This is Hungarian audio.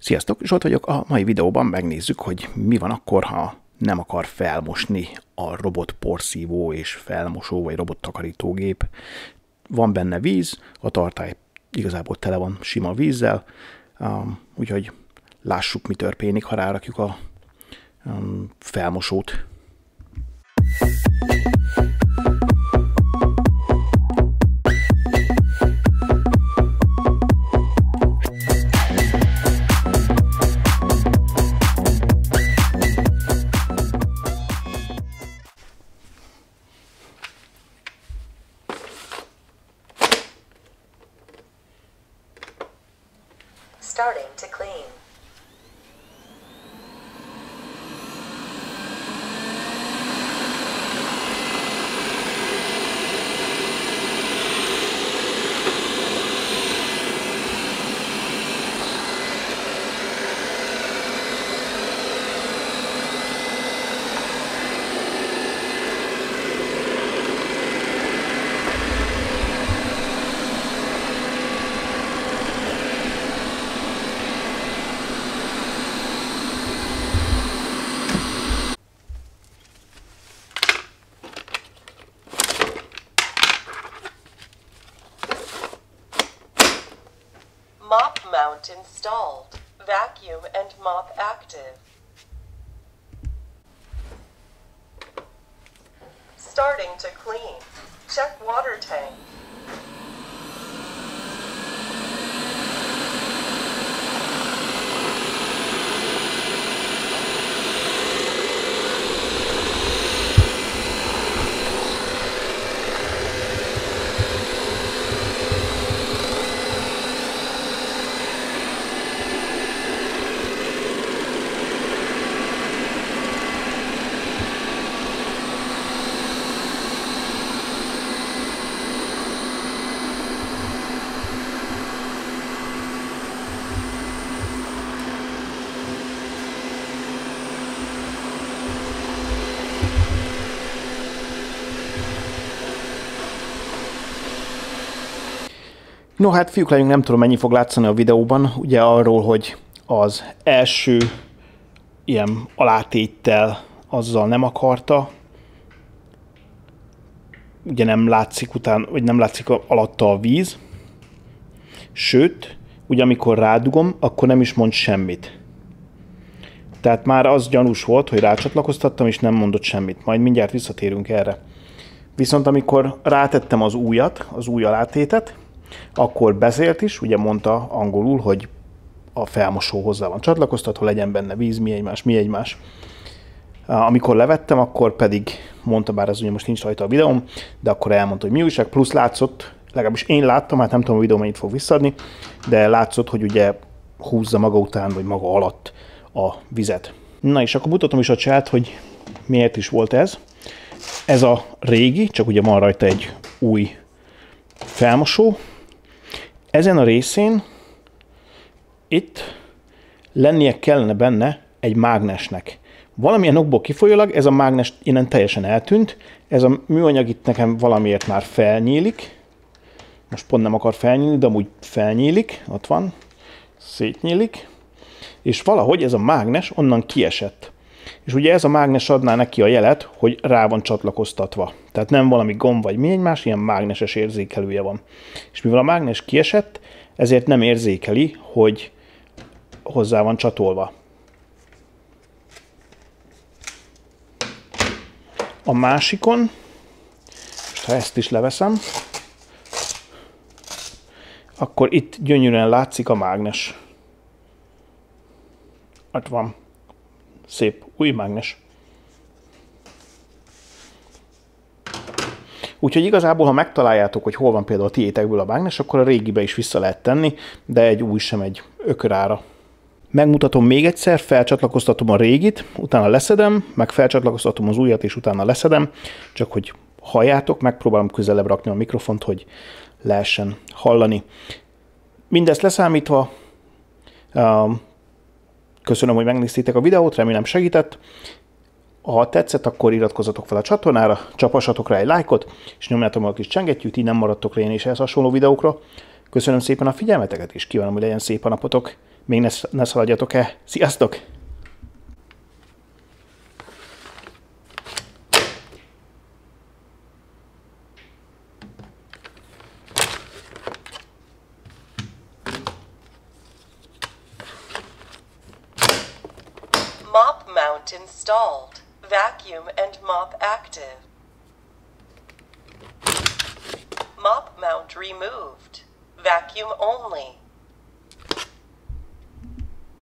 Sziasztok, Zsolt vagyok. A mai videóban megnézzük, hogy mi van akkor, ha nem akar felmosni a robot porszívó és felmosó vagy robot takarítógép. Van benne víz, a tartály igazából tele van sima vízzel, úgyhogy lássuk, mi történik, ha rárakjuk a felmosót. Starting to clean. Mop mount installed. Vacuum and mop active. Starting to clean. Check water tank. No hát fiúk legyünk, nem tudom, mennyi fog látszani a videóban, ugye arról, hogy az első ilyen alátéttel azzal nem akarta, ugye nem látszik vagy nem látszik alatta a víz, sőt, ugye amikor rádugom, akkor nem is mond semmit. Tehát már az gyanús volt, hogy rácsatlakoztattam, és nem mondott semmit. Majd mindjárt visszatérünk erre. Viszont amikor rátettem az ujjat, az új alátétet, akkor beszélt is, ugye mondta angolul, hogy a felmosó hozzá van csatlakoztatva, legyen benne víz, mi egymás. Amikor levettem, akkor pedig mondta, bár ez ugye most nincs rajta a videóm, de akkor elmondta, hogy mi újság, plusz látszott, legalábbis én láttam, hát nem tudom a videó mennyit fog visszaadni, de látszott, hogy ugye húzza maga után, vagy maga alatt a vizet. Na és akkor mutatom is a csát, hogy miért is volt ez. Ez a régi, csak ugye van rajta egy új felmosó. Ezen a részén itt lennie kellene benne egy mágnesnek. Valamilyen okból kifolyólag ez a mágnes innen teljesen eltűnt. Ez a műanyag itt nekem valamiért már felnyílik. Most pont nem akar felnyílni, de amúgy felnyílik. Ott van. Szétnyílik. És valahogy ez a mágnes onnan kiesett. És ugye ez a mágnes adná neki a jelet, hogy rá van csatlakoztatva. Tehát nem valami gomb vagy mi egymás, ilyen mágneses érzékelője van. És mivel a mágnes kiesett, ezért nem érzékeli, hogy hozzá van csatolva. A másikon, most ha ezt is leveszem, akkor itt gyönyörűen látszik a mágnes. Ott van. Szép új mágnes. Úgyhogy igazából, ha megtaláljátok, hogy hol van például a tiétekből a mágnes, akkor a régibe is vissza lehet tenni, de egy új sem egy ökörára. Megmutatom még egyszer, felcsatlakoztatom a régit, utána leszedem, meg felcsatlakoztatom az újat, és utána leszedem, csak hogy halljátok, megpróbálom közelebb rakni a mikrofont, hogy lehessen hallani. Mindezt leszámítva, köszönöm, hogy megnéztétek a videót, remélem segített. Ha tetszett, akkor iratkozzatok fel a csatornára, csapassatok rá egy lájkot, és nyomjátok meg a kis csengettyűt, így nem maradtok rá én és ehhez hasonló videókra. Köszönöm. Köszönöm szépen a figyelmeteket, és kívánom, hogy legyen szép a napotok. Még ne szaladjatok el. Sziasztok! Mop mount installed. Vacuum and mop active. Mop mount removed. Vacuum only.